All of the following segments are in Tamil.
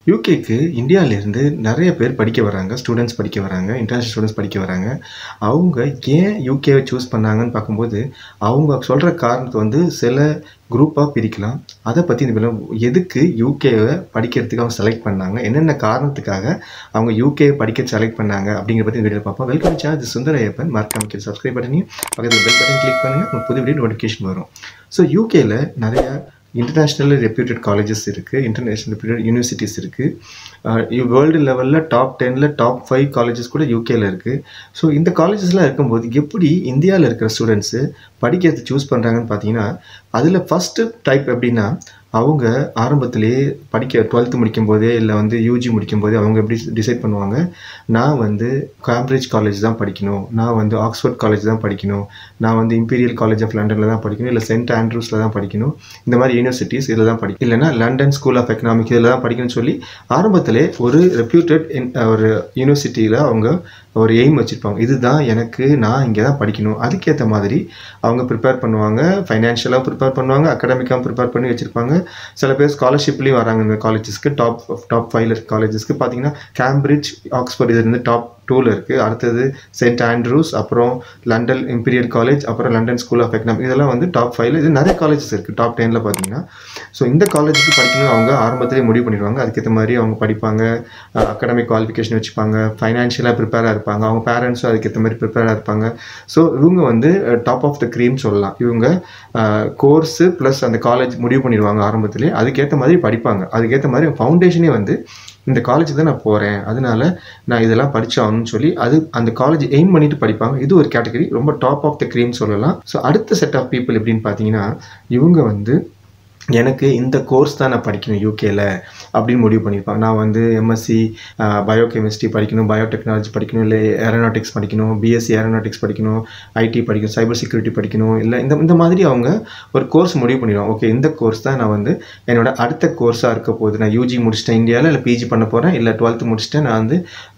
யூகேக்கு இந்தியாவிலேருந்து நிறைய பேர் படிக்க வராங்க. ஸ்டூடெண்ட்ஸ் படிக்க வராங்க. இன்டர்நேஷனல் ஸ்டூடெண்ட்ஸ் படிக்க வராங்க. அவங்க ஏன் யூகேவை சூஸ் பண்ணாங்கன்னு பார்க்கும்போது, அவங்க சொல்கிற காரணத்தை சில குரூப்பாக பிரிக்கலாம். அதை பற்றி இந்த வீடியோல எதுக்கு யூகேவை படிக்கிறதுக்கு அவங்க செலக்ட் பண்ணாங்க, என்னென்ன காரணத்துக்காக அவங்க யூகேவை படிக்க செலக்ட் பண்ணாங்க அப்படிங்கிற பற்றி இந்த வீடியோ பார்ப்போம். வெல்கம் சேனல், இது சுந்தர ஐயப்பன். மறக்காம சப்ஸ்கிரைப் பண்ணி பக்கத்தில் பெல் பட்டன் கிளிக் பண்ணுங்கள். உங்களுக்கு புது வீடியோ நோட்டிஃபிகேஷன் வரும். ஸோ யூகேல நிறையா இன்டர்நேஷ்னலி ரெப்யூட்டட் காலேஜஸ் இருக்குது, இன்டர்நேஷ்னல் ரெப்யூட்டட் யூனிவர்சிட்டிஸ் இருக்குது. வேர்ல்டு லெவலில் டாப் 10ல் டாப் 5 காலேஜஸ் கூட யூகேல இருக்குது. ஸோ இந்த காலேஜஸ்லாம் இருக்கும்போது எப்படி இந்தியாவில் இருக்கிற ஸ்டூடெண்ட்ஸு படிக்கிறது சூஸ் பண்ணுறாங்கன்னு பார்த்தீங்கன்னா, அதில் ஃபஸ்ட்டு டைப் எப்படின்னா, அவங்க ஆரம்பத்திலேயே படிக்க 12th முடிக்கும் போதே இல்லை யூஜி முடிக்கும் போதே அவங்க எப்படி டிசைட் பண்ணுவாங்க, நான் கேம்பிரிட்ஜ் காலேஜ் தான் படிக்கணும், நான் ஆக்ஸ்ஃபோர்ட் காலேஜ் தான் படிக்கணும், நான் இம்பீரியல் காலேஜ் ஆஃப் லண்டனில் தான் படிக்கணும், இல்லை சென்ட் ஆண்ட்ரூஸில் தான் படிக்கணும், இந்த மாதிரி யூனிவர்சிட்டிஸ் இதில் தான் படிக்கணும், இல்லைனா லண்டன் ஸ்கூல் ஆஃப் எக்கனாமிக்ஸ் இதில் தான் படிக்கணும்னு சொல்லி ஆரம்பத்திலே ஒரு ரெப்யூட்டட் ஒரு யூனிவர்சிட்டியில் அவங்க ஒரு எய்ம் வச்சுருப்பாங்க. இதுதான் எனக்கு, நான் இங்கே தான் படிக்கணும். அதுக்கேற்ற மாதிரி அவங்க ப்ரிப்பேர் பண்ணுவாங்க. ஃபைனான்ஷியலாக ப்ரிப்பேர் பண்ணுவாங்க, அகடமிக்காக ப்ரிப்பேர் பண்ணி வச்சுருப்பாங்க. சில பேர் ஸ்காலர்ஷிப்லேயும் வராங்க இந்த காலேஜஸ்க்கு. டாப் 5 இருக்க காலேஜஸ்க்கு பார்த்தீங்கன்னா கேம்பிரிட்ஜ், ஆக்ஸ்ஃபோர்ட் இது டாப் 2ல் இருக்குது. அடுத்தது சென்ட் ஆண்ட்ரூஸ், அப்புறம் லண்டன் இம்பீரியல் காலேஜ், அப்புறம் லண்டன் ஸ்கூல் ஆஃப் எக்கனாமிக்ஸ், இதெல்லாம் டாப் 5ல். இது நிறைய காலேஜஸ் இருக்குது டாப் 10ல் பார்த்தீங்கன்னா. ஸோ இந்த காலேஜுக்கு படிக்கணும் அவங்க ஆரம்பத்திலே முடிவு பண்ணிடுவாங்க. அதுக்கேற்ற மாதிரி அவங்க படிப்பாங்க, அகடமிக் குவாலிஃபிகேஷன் வச்சுப்பாங்க, ஃபைனான்ஷியலாக ப்ரிப்பேராக இருப்பாங்க, அவங்க பேரண்ட்ஸும் அதுக்கேற்ற மாதிரி ப்ரிப்பேராக இருப்பாங்க. ஸோ இவங்க டாப் ஆஃப் த க்ரீம் சொல்லலாம். இவங்க கோர்ஸு ப்ளஸ் அந்த காலேஜ் முடிவு பண்ணிடுவாங்க ஆரம்பத்திலே. அதுக்கேற்ற மாதிரி படிப்பாங்க. அதுக்கேற்ற மாதிரி ஃபவுண்டேஷனே இந்த காலேஜுக்கு தான் நான் போகிறேன், அதனால நான் இதெல்லாம் படித்தாகணும்னு சொல்லி அந்த காலேஜ் எய்ம் பண்ணிட்டு படிப்பாங்க. இது ஒரு கேட்டகரி, ரொம்ப டாப் ஆஃப் த க்ரீம் சொல்லலாம். ஸோ அடுத்த செட் ஆஃப் பீப்புள் எப்படின்னு பார்த்தீங்கன்னா, இவங்க எனக்கு இந்த கோர்ஸ் தான் நான் படிக்கணும் யூகேல அப்படின்னு முடிவு பண்ணியிருப்பாங்க. நான் எம்எஸ்சி பயோகெமிஸ்ட்ரி படிக்கணும், பயோடெக்னாலஜி படிக்கணும், இல்லை ஏரோநாட்டிக்ஸ் படிக்கணும், பிஎஸ்சி ஏரோநாட்டிக்ஸ் படிக்கணும், ஐடி படிக்கணும், சைபர் செக்யூரிட்டி படிக்கணும், இல்லை இந்த மாதிரி அவங்க ஒரு கோர்ஸ் முடிவு பண்ணிடுவாங்க. ஓகே, இந்த கோர்ஸ் தான் நான் என்னோட அடுத்த கோர்ஸாக இருக்க போகுது. நான் யூஜி முடிச்சிட்டேன் இந்தியாவில், இல்லை பிஜி பண்ண போகிறேன், இல்லை 12th முடிச்சிட்டேன், நான்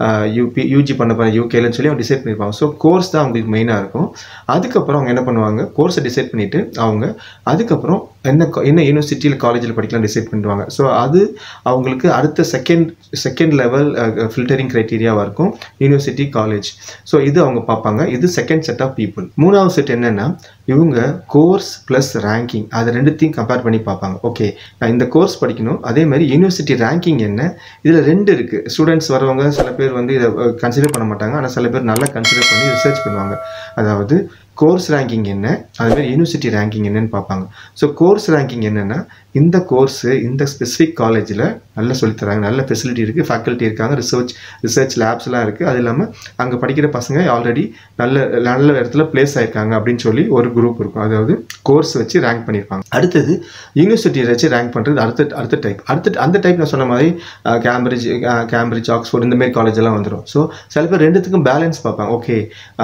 யூஜி பண்ண போகிறேன் யூகேலன்னு சொல்லி அவங்க டிசைட் பண்ணியிருப்பாங்க. ஸோ கோர்ஸ் தான் அவங்களுக்கு மெயினாக இருக்கும். அதுக்கப்புறம் அவங்க என்ன பண்ணுவாங்க, கோர்ஸை டிசைட் பண்ணிவிட்டு அவங்க அதுக்கப்புறம் என்ன யூனிவர்சிட்டியில் காலேஜில் படிக்கலாம் டிசைட் பண்ணிடுவாங்க. ஸோ அது அவங்களுக்கு அடுத்த செகண்ட் லெவல் ஃபில்டரிங் க்ரைட்டீரியாவாக இருக்கும், யூனிவர்சிட்டி காலேஜ். ஸோ இது அவங்க பார்ப்பாங்க. இது செகண்ட் செட் ஆஃப் பீப்புள். மூணாவது செட் என்னென்னா, இவங்க கோர்ஸ் ப்ளஸ் ரேங்கிங் அது ரெண்டுத்தையும் கம்பேர் பண்ணி பார்ப்பாங்க. ஓகே, நான் இந்த கோர்ஸ் படிக்கணும், அதே மாதிரி யூனிவர்சிட்டி ரேங்கிங் என்ன. இதில் 2 இருக்குது. ஸ்டூடெண்ட்ஸ் வரவங்க சில பேர் இதை கன்சிடர் பண்ண மாட்டாங்க, ஆனால் சில பேர் நல்லா கன்சிடர் பண்ணி ரிசர்ச் பண்ணுவாங்க. அதாவது கோர்ஸ் ரேங்கிங் என்ன, அதுமாதிரி யூனிவர்சிட்டி ரேங்கிங் என்னன்னு பார்ப்பாங்க. ஸோ கோர்ஸ் ரேங்கிங் என்னென்னா, இந்த கோர்ஸு இந்த ஸ்பெசிஃபிக் காலேஜில் நல்லா சொல்லித்தராங்க, நல்ல ஃபெசிலிட்டி இருக்குது, ஃபேக்கல்ட்டி இருக்காங்க, ரிசர்ச் லேப்ஸ்லாம் இருக்குது. அது இல்லாமல் அங்கே படிக்கிற பசங்க ஆல்ரெடி நல்ல இடத்துல பிளேஸ் ஆகிருக்காங்க அப்படின்னு சொல்லி ஒரு குரூப் இருக்கும். அதாவது கோர்ஸ் வச்சு ரேங்க் பண்ணியிருப்பாங்க. அடுத்தது யூனிவர்சிட்டி வச்சு ரேங்க் பண்ணுறது அடுத்த டைப். அந்த டைப் நான் சொன்ன மாதிரி கேம்பிரிட்ஜ், ஆக்ஸ்ஃபோர்ட் இந்தமாரி காலேஜ் எல்லாம் வந்துடும். ஸோ சில பேர் ரெண்டுத்துக்கும் பேலன்ஸ் பார்ப்பாங்க. ஓகே,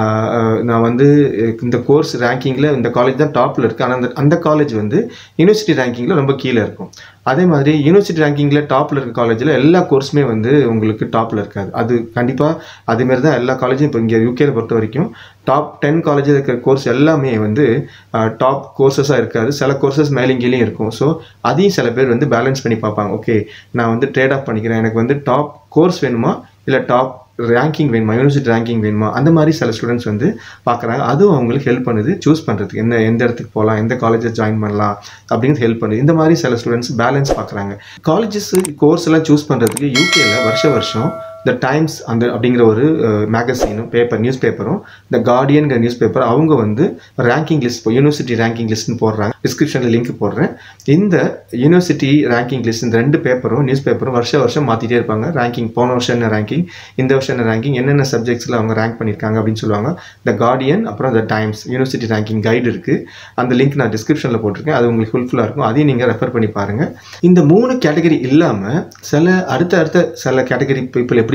நான் இந்த கோர்ஸ் ரேங்கிங்கில் இந்த காலேஜ் தான் டாப்பில் இருக்குது, ஆனால் அந்த காலேஜ் யூனிவர்சிட்டி ரேங்கிங்கில் ரொம்ப கீழே இருக்கும். அதே மாதிரி யூனிவர்சிட்டி ரேங்கிங்கில் டாப்பில் இருக்க காலேஜில் எல்லா கோர்ஸுமே உங்களுக்கு டாப்பில் இருக்காது. அது கண்டிப்பாக அதேமாரி தான் எல்லா காலேஜும். இப்போ இங்கே யூகேல பொறுத்த வரைக்கும் டாப் 10 காலேஜில் இருக்கிற கோர்ஸ் எல்லாமே டாப் கோர்சஸாக இருக்காது. சில கோர்சஸ் மேலேயும் இருக்கும். ஸோ அதையும் சில பேர் பேலன்ஸ் பண்ணி பார்ப்பாங்க. ஓகே, நான் ட்ரேட் ஆஃப் பண்ணிக்கிறேன், எனக்கு டாப் கோர்ஸ் வேணுமா இல்லை டாப் ரேங்கிங் வேணுமா, யூனிவர்சிட்டி ரேங்கிங் வேணுமா, அந்த மாதிரி சில ஸ்டூடெண்ட்ஸ் பார்க்குறாங்க. அதுவும் அவங்களுக்கு ஹெல்ப் பண்ணுது சூஸ் பண்ணுறதுக்கு, எந்த இடத்துக்கு போகலாம், எந்த காலேஜஸ் ஜாயின் பண்ணலாம் அப்படின்னு ஹெல்ப் பண்ணுது. இந்த மாதிரி சில ஸ்டூடெண்ட்ஸ் பேலன்ஸ் பார்க்குறாங்க. காலேஜஸ் கோர்ஸ் எல்லாம் சூஸ் பண்ணுறதுக்கு யூகேல வருஷம் த டைம்ஸ் அப்படிங்கிற ஒரு மேகசினும் நியூஸ் பேப்பரும், த கார்டியன்கிற நியூஸ் பேப்பர் அவங்க ரேங்கிங் லிஸ்ட், யூனிவர்சிட்டி ரேங்கிங் லிஸ்ட்னு போடுறாங்க. டிஸ்கிரிப்ஷனில் லிங்க் போடுறேன். இந்த யூனிவர்சிட்டி ரேங்கிங் லிஸ்ட், இந்த 2 பேப்பரும் நியூஸ் பேப்பரும் வருஷம் மாற்றிட்டே இருப்பாங்க. ரேங்கிங் போன வருஷம் என்ன ரேங்கிங், இந்த வருஷம் என்ன ரேங்கிங், என்னென்ன சப்ஜெக்ட்ஸில் அவங்க ரேங்க் பண்ணியிருக்காங்க அப்படின்னு சொல்லுவாங்க. த கார்டியன் அப்புறம் the Times university ranking guide இருக்குது. அந்த லிங்க் நான் டிஸ்கிரிப்ஷனில் போட்டிருக்கேன். அது உங்களுக்கு ஹெல்ப்ஃபுல்லாக இருக்கும். அதையும் நீங்கள் ரெஃபர் பண்ணி பாருங்கள். இந்த 3 கேட்டகரி இல்லாமல் அடுத்த சில கேட்டகரி பீப்புள் எப்படி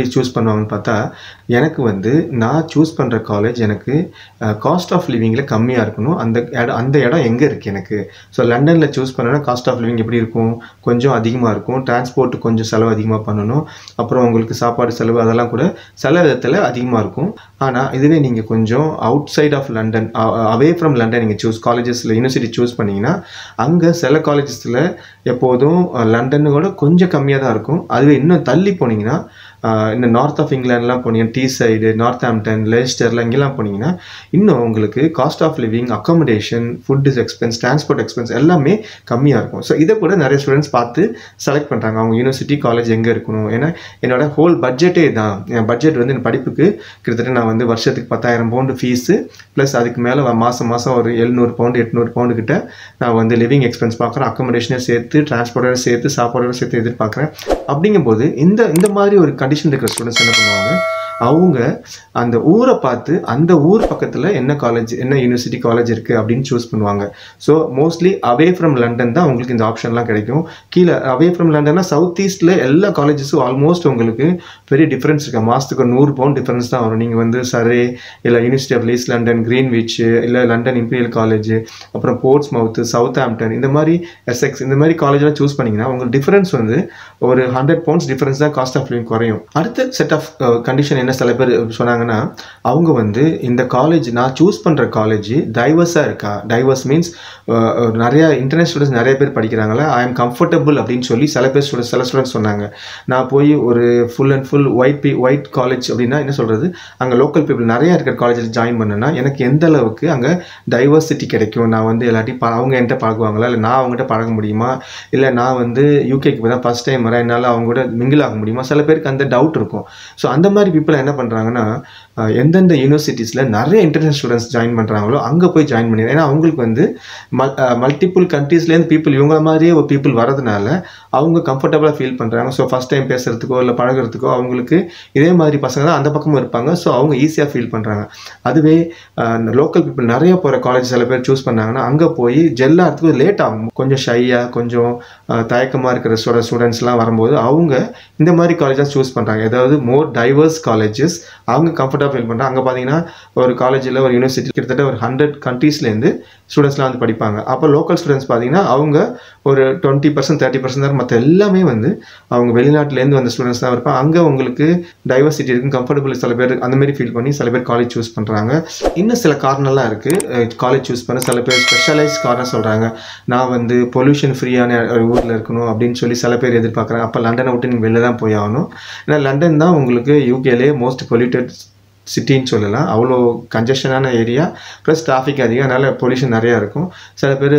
எப்படி சூஸ் பண்ணுவாங்கன்னு பார்த்தா, எனக்கு வந்து நான் சூஸ் பண்ணுற காலேஜ் எனக்கு காஸ்ட் ஆஃப் லிவிங்கில் கம்மியாக இருக்கணும். அந்த இடம் எங்கே இருக்குது எனக்கு. ஸோ லண்டனில் சூஸ் பண்ணோன்னா காஸ்ட் ஆஃப் லிவிங் எப்படி இருக்கும், கொஞ்சம் அதிகமாக இருக்கும். டிரான்ஸ்போர்ட் கொஞ்சம் செலவு அதிகமாக பண்ணணும். அப்புறம் உங்களுக்கு சாப்பாடு செலவு அதெல்லாம் கூட சில விதத்தில் அதிகமாக இருக்கும். ஆனால் இதுவே நீங்கள் கொஞ்சம் outside of London, away from London நீங்கள் காலேஜஸில் யூனிவர்சிட்டி சூஸ் பண்ணிங்கன்னா, அங்கே சில காலேஜஸில் எப்போதும் லண்டனோட கொஞ்சம் கம்மியாக தான் இருக்கும். அதுவே இன்னும் தள்ளி போனீங்கன்னா, இந்த நார்த் ஆஃப் இங்கிலாந்துலாம் போனீங்கன்னா, டீ சைடு, நார்த் ஆம்டன், லெஸ்டர்லாம் இங்கெல்லாம் போனீங்கன்னா இன்னும் உங்களுக்கு cost of living, accommodation, food expense, transport expense எல்லாமே கம்மியாக இருக்கும். ஸோ இதை கூட நிறைய ஸ்டூடெண்ட்ஸ் பார்த்து செலக்ட் பண்ணுறாங்க அவங்க யூனிவர்சிட்டி காலேஜ் எங்கே இருக்கணும். ஏன்னா என்னோட ஹோல் பட்ஜெட்டே தான். என் பட்ஜெட் வந்து என் படிப்புக்கு கிட்டத்தட்ட நான் வந்து வருஷத்துக்கு 10,000 பவுண்டு ஃபீஸு ப்ளஸ் அதுக்கு மேலே மாதம் ஒரு 700 பவுண்டு 800 பவுண்டு கிட்ட நான் வந்து லிவிங் எக்ஸ்பென்ஸ் பார்க்குறேன். அக்காமடேஷனே சேர்த்து, டிரான்ஸ்போர்ட்டோட சேர்த்து, சாப்பாடோட சேர்த்து எதிர்பார்க்குறேன். அப்படிங்கும்போது இந்த மாதிரி ஒரு கண்டிஷன் இருக்கிற ஸ்டூடெண்ட்ஸ் என்ன பண்ணுவாங்க, அவங்க அந்த ஊரை பார்த்து அந்த ஊர் பக்கத்தில் என்ன காலேஜ், என்ன யூனிவர்சிட்டி காலேஜ் இருக்குது அப்படின்னு சூஸ் பண்ணுவாங்க. So mostly away from London தான் உங்களுக்கு இந்த ஆப்ஷன்லாம் கிடைக்கும். கீழே அவே ஃப்ரம் லண்டன்னா சவுத் ஈஸ்ட்டில் எல்லா காலேஜஸும் ஆல்மோஸ்ட் உங்களுக்கு பெரிய டிஃப்ரென்ஸ் இருக்குது. மாதத்துக்கு 100 பவுண்ட் டிஃப்ரென்ஸ் தான் வரும். நீங்கள் வந்து சரே இல்லை university of Leeds London, Greenwich இல்லை லண்டன் இம்பீரியல் காலேஜ், அப்புறம் போர்ட்ஸ்மவுத், சவுத் ஆம்டன், இந்த மாதிரி எஸ்எக்ஸ், இந்த மாதிரி காலேஜெலாம் சூஸ் பண்ணிங்கன்னா உங்களுக்கு டிஃப்ரென்ஸ் வந்து ஒரு 100 பவுண்ட்ஸ் டிஃப்ரென்ஸ் தான் காஸ்ட் ஆஃப் லிவிங் குறையும். அடுத்த செட் ஆஃப் கண்டிஷன் என்ன சில பேர் சொன்னாங்கன்னா, அவங்க வந்து இந்த காலேஜ் நான் சூஸ் பண்ணுற காலேஜ் டைவர்ஸாக இருக்கா. டைவர்ஸ் மீன்ஸ் நிறையா இன்டர்நேஷனல் ஸ்டூடெண்ட்ஸ் நிறைய பேர் படிக்கிறாங்களா, ஐ எம் கம்ஃபர்டபுள் அப்படின்னு சொல்லி சில ஸ்டூடெண்ட்ஸ் சொன்னாங்க. நான் போய் ஒரு full and full white college அப்படின்னா என்ன சொல்கிறது, அங்கே லோக்கல் பீப்புள் நிறையா இருக்கிற காலேஜில் ஜாயின் பண்ணேன்னா எனக்கு எந்த அளவுக்கு அங்கே டைவர்சிட்டி கிடைக்கும். நான் வந்து எல்லாத்தையும் அவங்க என்கிட்ட பழகுவாங்களா, இல்லை நான் அவங்ககிட்ட பழக முடியுமா, இல்லை நான் வந்து யூகேக்கு இப்போ தான் ஃபஸ்ட் டைம் வரேன், என்னால் அவங்க கூட மிங்கிள் ஆக முடியுமா, சில பேருக்கு அந்த டவுட் இருக்கும். ஸோ அந்த மாதிரி பீப்புள் என்ன பண்ணுறாங்கன்னா, எந்தெந்த யூனிவர்சிட்டிஸில் நிறைய இன்டர்நேஷனல் ஸ்டூடெண்ட்ஸ் ஜாயின் பண்ணுறாங்களோ அங்கே போய் ஜாயின் பண்ணிடுறேன். ஏன்னா அவங்களுக்கு வந்து மல்டிபிள் கண்ட்ரீஸ்லேருந்து பீப்புள் இவங்கள மாதிரியே ஒரு பீப்புள் வரதுனால அவங்க கம்ஃபர்டபுளாக ஃபீல் பண்ணுறாங்க. ஸோ ஃபஸ்ட் டைம் பேசுகிறதுக்கோ இல்லை பழகிறதுக்கோ அவங்களுக்கு இதே மாதிரி பசங்க தான் அந்த பக்கமும் இருப்பாங்க. ஸோ அவங்க ஈஸியாக ஃபீல் பண்ணுறாங்க. அதுவே லோக்கல் பீப்புள் நிறைய போகிற காலேஜ் சில பேர் சூஸ் பண்ணாங்கன்னா அங்கே போய் ஜெல்லாகிறதுக்கு லேட் ஆகும். கொஞ்சம் ஷையாக, கொஞ்சம் தயக்கமாக இருக்கிற ஸ்டூடெண்ட்ஸ்லாம் வரும்போது அவங்க இந்த மாதிரி காலேஜாக சூஸ் பண்ணுறாங்க. ஏதாவது மோர் டைவர்ஸ் காலேஜஸ் அவங்க கம்ஃபர்டபுளாக ஃபீல் பண்ணுறாங்க. அங்கே பார்த்தீங்கன்னா ஒரு காலேஜில் ஒரு யூனிவர்சிட்டி கிட்டத்தட்ட ஒரு 100 கண்ட்ரீஸ்லேருந்து ஸ்டூடெண்ட்ஸ்லாம் வந்து படிப்பாங்க. அப்போ லோக்கல் ஸ்டூடெண்ட்ஸ் பார்த்தீங்கன்னா அவங்க ஒரு 20% 30% தான், மற்ற எல்லாமே வந்து அவங்க வெளிநாட்டிலேருந்து வந்த ஸ்டூடெண்ட்ஸ் தான் இருப்பாங்க. அங்கே உங்களுக்கு டைவர்சிட்டி இருக்கும், கம்ஃபர்டபுள் சில பேர் அந்த மாதிரி ஃபீல் பண்ணி சில பேர் காலேஜ் சூஸ் பண்ணுறாங்க. இன்னும் சில காரணம்லாம் இருக்குது காலேஜ் சூஸ் பண்ண. சில பேர் ஸ்பெஷலைஸ் காரணம் சொல்கிறாங்க. நான் வந்து பொல்யூஷன் ஃப்ரீயான ஊரில் இருக்கணும் அப்படின்னு சொல்லி சில பேர் எதிர்பார்க்குறாங்க. அப்போ லண்டனை விட்டு நீங்கள் வெளில தான் போய் ஆகணும். ஏன்னா லண்டன் தான் உங்களுக்கு யூகேலே மோஸ்ட் பொல்யூட்டட் சிட்டின்னு சொல்லலாம். அவ்வளோ கன்ஜெஷனான ஏரியா, ப்ளஸ் டிராஃபிக் அதிகம், அதனால் பொல்யூஷன் நிறையா இருக்கும். சில பேர்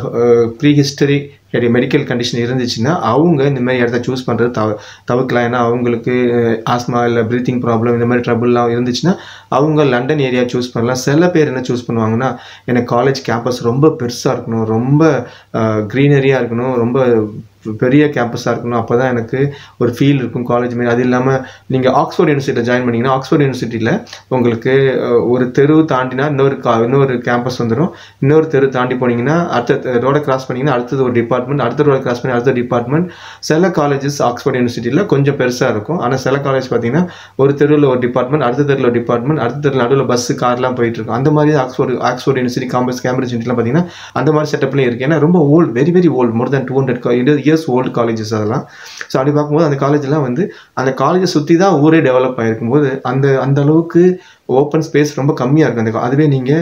ப்ரீ ஹிஸ்டரி மெடிக்கல் கண்டிஷன் இருந்துச்சுன்னா அவங்க இந்த மாதிரி இடத்த சூஸ் பண்ணுறது தவிர்க்கலாம். ஏன்னா அவங்களுக்கு ஆஸ்மா இல்லை ப்ரீத்திங் ப்ராப்ளம் இந்த மாதிரி ட்ரபுள்லாம் இருந்துச்சுன்னா அவங்க லண்டன் ஏரியா சூஸ் பண்ணலாம். சில பேர் என்ன சூஸ் பண்ணுவாங்கன்னா, எனக்கு காலேஜ் கேம்பஸ் ரொம்ப பெருசாக இருக்கணும், ரொம்ப க்ரீனரியாக இருக்கணும், ரொம்ப பெரிய கேம்பஸாக இருக்கணும், அப்போ தான் எனக்கு ஒரு ஃபீல் இருக்கும் காலேஜ் மாதிரி. அது இல்லாமல் நீங்கள் ஆக்ஸ்ஃபோர்ட் யூனிவர்சிட்டியில் ஜாயின் பண்ணிங்கன்னா ஆக்ஸ்ஃபோர்ட் யூனிவர்சிட்டியில் உங்களுக்கு ஒரு தெரு தாண்டினா இன்னொரு கேம்பஸ் வந்துடும். இன்னொரு தெரு தாண்டி போனீங்கன்னா அடுத்த ரோடை கிராஸ் பண்ணிங்கன்னா அடுத்தது ஒரு டிபார்ட்மெண்ட், அடுத்த ரோடை கிராஸ் பண்ணி அடுத்த டிபார்ட்மெண்ட். சில காலேஜஸ் ஆக்ஸ்ஃபோர்ட் யூனிவர்சிட்டியில் கொஞ்சம் பெருசாக இருக்கும். ஆனால் சில காலேஜ் பார்த்தீங்கன்னா ஒரு தெருவில் ஒரு டிபார்ட்மெண்ட், அடுத்த தெருவில் ஒரு டிபார்ட்மெண்ட், அடுத்த தெருவில் நடுவில் பஸ்ஸு கார்லாம் போயிட்டு இருக்கும். அந்த மாதிரி ஆக்ஸ்ஃபோர்ட் யூனிவர்சிட்டி, கேம்பிரிட்ஜ் யூனிவர்சிட்டிலாம் பார்த்தீங்கன்னா அந்த மாதிரி செட்டப்லேயும் இருக்குது. ஏன்னா ரொம்ப old, very very old, more than 200 years old colleges அதெல்லாம். ஸோ அப்படி பார்க்கும்போது அந்த காலேஜெலாம் வந்து அந்த காலேஜை சுற்றி தான் ஊரே டெவலப் ஆகிருக்கும்போது அந்த அளவுக்கு ஓப்பன் ஸ்பேஸ் ரொம்ப கம்மியாக இருக்கும். அதுவே நீங்கள்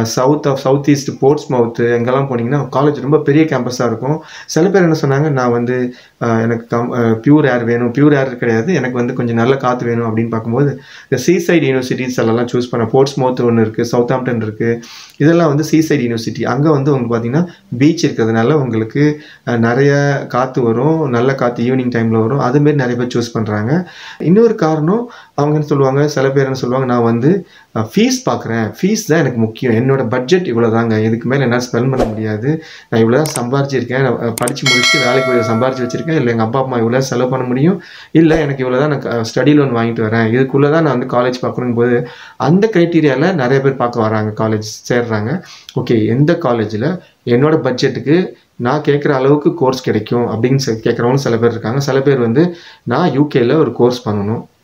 சவுத் ஈஸ்ட் போர்ட்ஸ்மவுத் எங்கெல்லாம் போனீங்கன்னா காலேஜ் ரொம்ப பெரிய கேம்பஸாக இருக்கும். சில பேர் என்ன சொன்னாங்க, நான் வந்து எனக்கு பியூர் ஏர் வேணும், பியூர் ஏர் கிடையாது, எனக்கு வந்து கொஞ்சம் நல்ல காற்று வேணும் அப்படின்னு பார்க்கும்போது இந்த சீசைட் யூனிவர்சிட்டிஸ் எல்லாம் சூஸ் பண்ண. போர்ட்ஸ்மவுத் ஒன்று இருக்குது, சவுத் ஆம்டன் இருக்குது, இதெல்லாம் வந்து சீசைட் யூனிவர்சிட்டி. அங்கே வந்து உங்களுக்கு பார்த்தீங்கன்னா பீச் இருக்கிறதுனால உங்களுக்கு நிறைய காற்று வரும், நல்ல காற்று ஈவினிங் டைமில் வரும். அதுமாரி நிறைய பேர் சூஸ் பண்ணுறாங்க. இன்னொரு காரணம் அவங்க என்ன சொல்லுவாங்க, சில பேர் என்ன சொல்லுவாங்க, நான் வந்து ஃபீஸ் பார்க்குறேன், ஃபீஸ் தான் எனக்கு முக்கியம், என்னோட பட்ஜெட் இவ்வளோ தாங்க, இதுக்கு மேலே என்னால் ஸ்பெண்ட் பண்ண முடியாது, நான் இவ்வளோ தான் சம்பாரிச்சிருக்கேன், நான் படித்து முடிச்சுட்டு வேலைக்கு போய் சம்பாரிச்சு வச்சுருக்கேன், இல்லை எங்கள் அப்பா அம்மா இவ்வளோ செலவு பண்ண முடியும், இல்லை எனக்கு இவ்வளோ தான் நான் ஸ்டடி லோன் வாங்கிட்டு வரேன், இதுக்குள்ளே தான் நான் வந்து காலேஜ் பார்க்கணும் போது அந்த க்ரைட்டீரியாவில் நிறைய பேர் பார்க்க வராங்க, காலேஜ் சேர்றாங்க. ஓகே, எந்த காலேஜில் என்னோட பட்ஜெட்டுக்கு நான் கேட்குற அளவுக்கு கோர்ஸ் கிடைக்கும் அப்படின்னு கேட்குறவங்க சில பேர் இருக்காங்க. சில பேர் வந்து நான் யூகேயில் ஒரு கோர்ஸ் பண்ணணும்,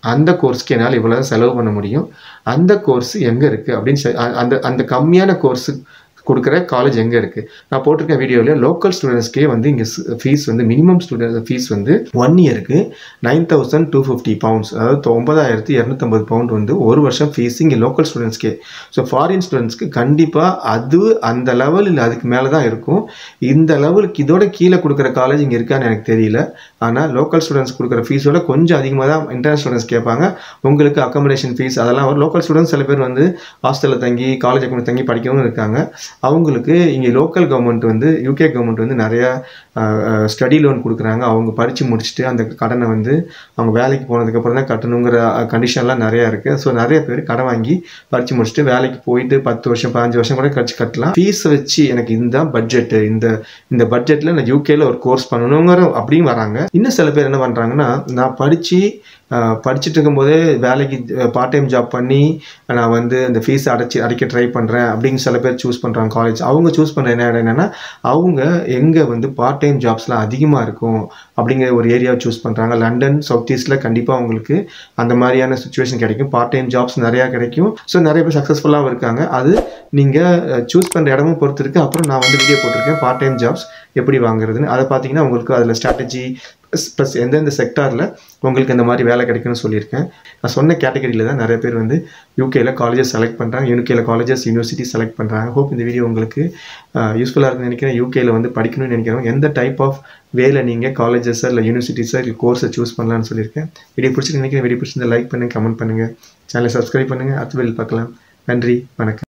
அந்த கோர்ஸ்க்கு என்னால் இவ்வளோ செலவு பண்ண முடியும், அந்த கோர்ஸ் எங்கே இருக்குது அப்படின்னு அந்த அந்த கம்மியான கோர்ஸு கொடுக்குற காலேஜ் எங்கே இருக்குது. நான் போட்டிருக்க வீடியோவில் லோக்கல் ஸ்டூடெண்ட்ஸ்க்கே வந்து இங்கே ஃபீஸ் வந்து மினிமம் ஸ்டூடெண்ட் ஃபீஸ் வந்து 1 இயருக்கு 9,250 pounds, அதாவது 9,250 pound வந்து ஒரு வருஷம் ஃபீஸ் இங்கே லோக்கல் ஸ்டூடெண்ட்ஸ்க்கே. ஸோ ஃபாரின் ஸ்டூடெண்ட்ஸ்க்கு கண்டிப்பாக அது அந்த லெவல் இல்லை அதுக்கு மேலே தான் இருக்கும். இந்த லெவலுக்கு இதோட கீழே கொடுக்குற காலேஜ் இங்கே இருக்கான்னு எனக்கு தெரியல. ஆனால் லோக்கல் ஸ்டூடெண்ட்ஸ் கொடுக்குற ஃபீஸோட கொஞ்சம் அதிகமாக தான் இன்டர்நேஷனல் ஸ்டூடெண்ட்ஸ் கேட்பாங்க. உங்களுக்கு அக்காமடேஷன் ஃபீஸ் அதெல்லாம் லோக்கல் ஸ்டூடெண்ட்ஸ் சில பேர் வந்து ஹாஸ்டலில் தங்கி காலேஜ் அக்கௌண்ட் தங்கி படிக்கவும் இருக்காங்க. அவங்களுக்கு இங்கே லோக்கல் கவர்மெண்ட் வந்து யூகே கவர்மெண்ட் வந்து நிறையா ஸ்டடி லோன் கொடுக்குறாங்க. அவங்க படித்து முடிச்சுட்டு அந்த கடனை வந்து அவங்க வேலைக்கு போனதுக்கப்புறம் தான் கட்டணுங்கிற கண்டிஷன்லாம் நிறையா இருக்குது. ஸோ நிறைய பேர் கடன் வாங்கி படித்து முடிச்சுட்டு வேலைக்கு போயிட்டு 10 வருஷம் 15 வருஷம் கூட கழிச்சு கட்டலாம். ஃபீஸை வச்சு எனக்கு இதுதான் பட்ஜெட்டு, இந்த பட்ஜெட்டில் நான் யூகேல ஒரு கோர்ஸ் பண்ணணுங்கிற அப்படின்னு வராங்க. இன்னும் சில பேர் என்ன பண்ணுறாங்கன்னா, நான் படிச்சுட்டு இருக்கும்போதே வேலைக்கு பார்ட் டைம் ஜாப் பண்ணி நான் வந்து அந்த ஃபீஸை அடைக்க ட்ரை பண்ணுறேன் அப்படின்னு சில பேர் சூஸ் பண்ணுறாங்க காலேஜ். அவங்க சூஸ் பண்ணுற என்னென்னா அவங்க எங்கே வந்து பார்ட் டைம் ஜாப்ஸ்லாம் அதிகமாக இருக்கும் அப்படிங்கிற ஒரு ஏரியாவை சூஸ் பண்ணுறாங்க. லண்டன் சவுத் ஈஸ்ட்டில் கண்டிப்பாக உங்களுக்கு அந்த மாதிரியான சுச்சுவேஷன் கிடைக்கும். பார்ட் டைம் ஜாப்ஸ் நிறையா கிடைக்கும். ஸோ நிறைய பேர் சக்ஸஸ்ஃபுல்லாகவும் இருக்காங்க. அது நீங்கள் சூஸ் பண்ணுற இடமும் பொறுத்து இருக்குது. அப்புறம் நான் வந்து வீடியோ போட்டிருக்கேன் பார்ட் டைம் ஜாப்ஸ் எப்படி வாங்குறதுன்னு. அதை பார்த்தீங்கன்னா உங்களுக்கு அதில் ஸ்ட்ராட்டஜி ப்ளஸ் எந்தெந்த செக்டாரில் உங்களுக்கு இந்த மாதிரி வேலை கிடைக்குன்னு சொல்லியிருக்கேன். நான் சொன்ன கேட்டகரியில் தான் நிறைய பேர் வந்து யூகேல காலேஜஸ் செலக்ட் பண்ணுறாங்க, யூகேல காலேஜஸ் யூனிவர்சிட்டி செலக்ட் பண்ணுறாங்க. ஹோப் இந்த வீடியோ உங்களுக்கு யூஸ்ஃபுல்லாக இருக்குன்னு நினைக்கிறேன். யூகேல வந்து படிக்கணும்னு நினைக்கிறவங்க எந்த டைப் ஆஃப் வேலை நீங்கள் காலேஜஸை இல்லை யூனிவர்சிட்டிஸை இல்லை கோர்ஸை சூஸ் பண்ணலான்னு சொல்லியிருக்கேன். வீடியோ பிடிச்சிட்டு நினைக்கிறேன். வீடியோ பிடிச்சிருந்தா லைக் பண்ணுங்கள், கமெண்ட் பண்ணுங்கள், சேனலை சப்ஸ்கிரைப் பண்ணுங்கள். அடுத்த வீடியோவில் பார்க்கலாம். நன்றி, வணக்கம்.